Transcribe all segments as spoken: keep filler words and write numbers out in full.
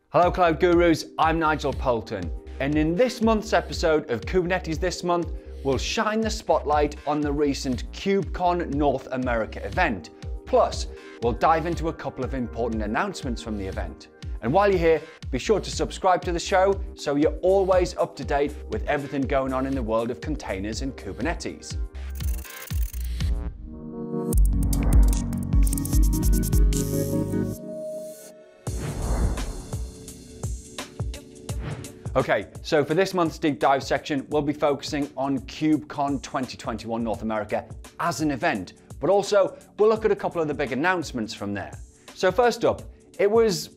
Hello Cloud Gurus, I'm Nigel Poulton, and in this month's episode of Kubernetes This Month, we'll shine the spotlight on the recent KubeCon North America event. Plus, we'll dive into a couple of important announcements from the event. And while you're here, be sure to subscribe to the show so you're always up to date with everything going on in the world of containers and Kubernetes. Okay, so for this month's deep dive section, we'll be focusing on KubeCon twenty twenty-one North America as an event, but also we'll look at a couple of the big announcements from there. So first up, it was,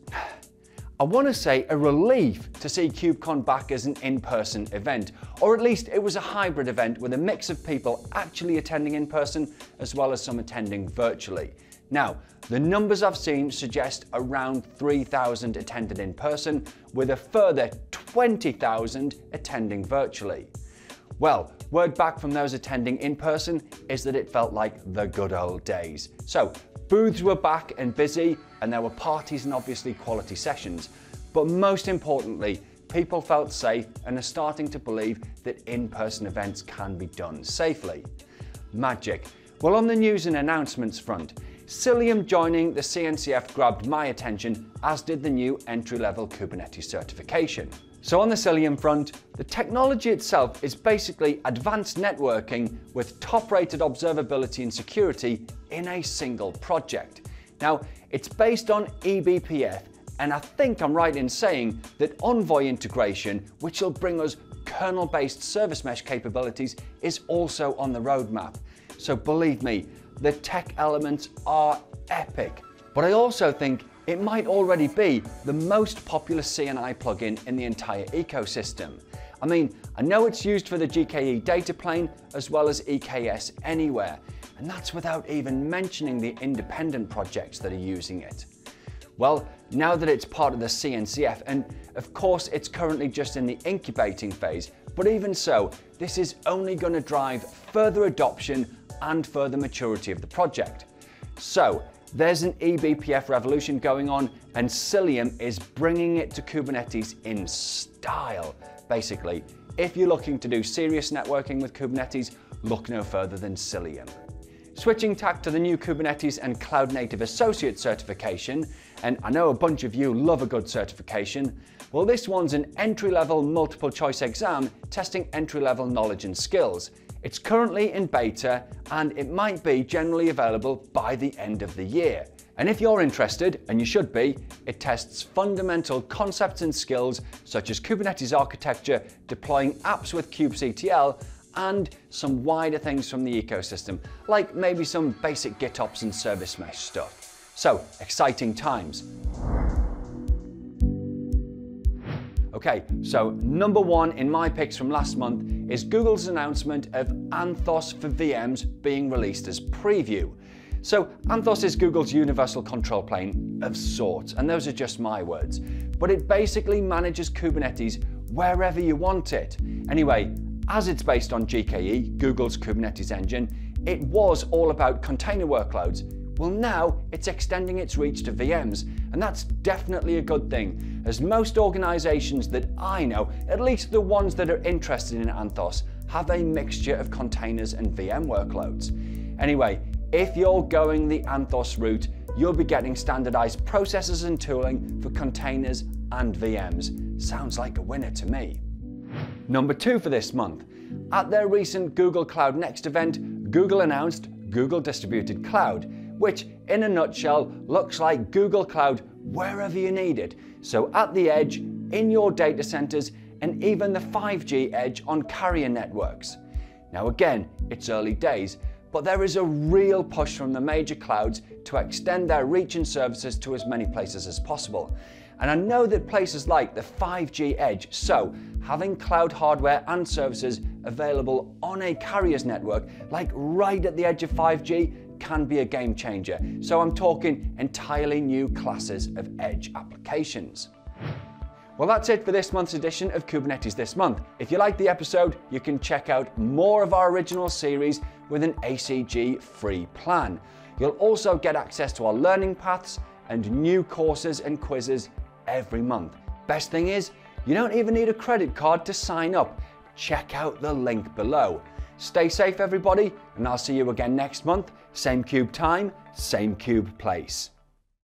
I want to say, a relief to see KubeCon back as an in-person event, or at least it was a hybrid event with a mix of people actually attending in person as well as some attending virtually. Now, the numbers I've seen suggest around three thousand attended in person, with a further twenty thousand attending virtually. Well, word back from those attending in person is that it felt like the good old days. So, booths were back and busy, and there were parties and obviously quality sessions. But most importantly, people felt safe and are starting to believe that in-person events can be done safely. Magic. Well, on the news and announcements front, Cilium joining the C N C F grabbed my attention, as did the new entry-level Kubernetes certification. So on the Cilium front, the technology itself is basically advanced networking with top-rated observability and security in a single project. Now, it's based on E B P F, and I think I'm right in saying that Envoy integration, which will bring us kernel-based service mesh capabilities, is also on the roadmap. So believe me, the tech elements are epic. But I also think it might already be the most popular C N I plugin in the entire ecosystem. I mean, I know it's used for the G K E data plane as well as E K S Anywhere, and that's without even mentioning the independent projects that are using it. Well, now that it's part of the C N C F, and of course it's currently just in the incubating phase, but even so, this is only going to drive further adoption and further maturity of the project. So, there's an E B P F revolution going on, and Cilium is bringing it to Kubernetes in style. Basically, if you're looking to do serious networking with Kubernetes, look no further than Cilium. Switching tack to the new Kubernetes and Cloud Native Associate certification, and I know a bunch of you love a good certification, well, this one's an entry-level multiple choice exam testing entry-level knowledge and skills. It's currently in beta, and it might be generally available by the end of the year. And if you're interested, and you should be, it tests fundamental concepts and skills such as Kubernetes architecture, deploying apps with kubectl, and some wider things from the ecosystem, like maybe some basic GitOps and service mesh stuff. So, exciting times. Okay, so number one in my picks from last month is Google's announcement of Anthos for V Ms being released as preview. So Anthos is Google's universal control plane of sorts, and those are just my words, but it basically manages Kubernetes wherever you want it. Anyway, as it's based on G K E, Google's Kubernetes engine, it was all about container workloads. Well, now it's extending its reach to V Ms, and that's definitely a good thing, as most organizations that I know, at least the ones that are interested in Anthos, have a mixture of containers and V M workloads. Anyway, if you're going the Anthos route, you'll be getting standardized processes and tooling for containers and V Ms. Sounds like a winner to me. Number two for this month. At their recent Google Cloud Next event, Google announced Google Distributed Cloud, which in a nutshell looks like Google Cloud wherever you need it. So at the edge, in your data centers, and even the five G edge on carrier networks. Now again, it's early days, but there is a real push from the major clouds to extend their reach and services to as many places as possible. And I know that places like the five G edge, so having cloud hardware and services available on a carrier's network, like right at the edge of five G, can be a game changer. So I'm talking entirely new classes of edge applications. Well, that's it for this month's edition of Kubernetes This Month. If you liked the episode, you can check out more of our original series with an A C G free plan. You'll also get access to our learning paths and new courses and quizzes every month. Best thing is, you don't even need a credit card to sign up. Check out the link below. Stay safe everybody, and I'll see you again next month. Same Cube time, same Cube place.